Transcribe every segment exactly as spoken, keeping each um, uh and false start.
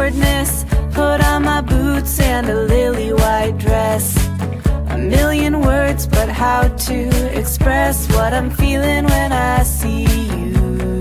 awkwardness, put on my boots and a lily white dress. A million words, but how to express what I'm feeling when I see you.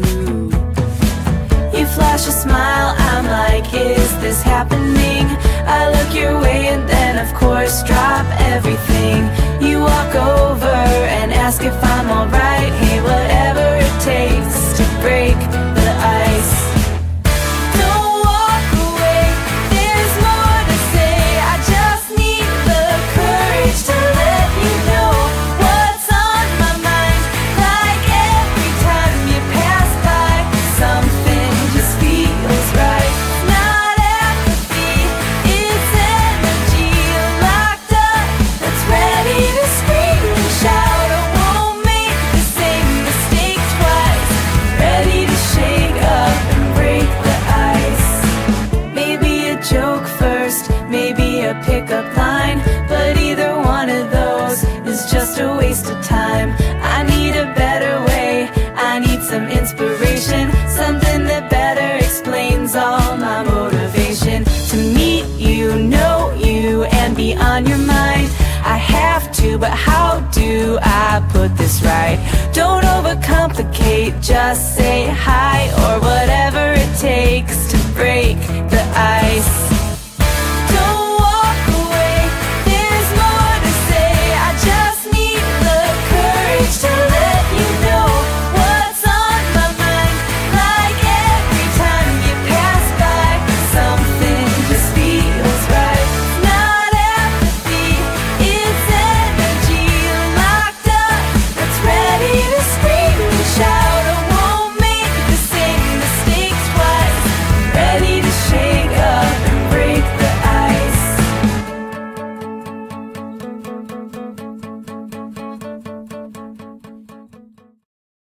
You flash a smile, I'm like, is this happening? I look your way and then of course drop everything. You walk over and ask if I'm alright. Hey, whatever it takes to break the ice. Don't walk away, there's more to say. I just need the courage to let you know what's on my mind. Like every time you pass by, something just feels right. Not apathy, it's energy locked up that's ready to scream and shout. I won't make the same mistake twice. Ready to shake up and break the ice. Maybe a joke first, maybe a pickup line, but either one of those is just a waste of time. I need a better way, I need some inspiration, something that better explains all my motivation. To meet you, know you, and be on your mind. I have to, but how do I put this right? Don't overcomplicate, just say hi, or whatever it takes to break the ice.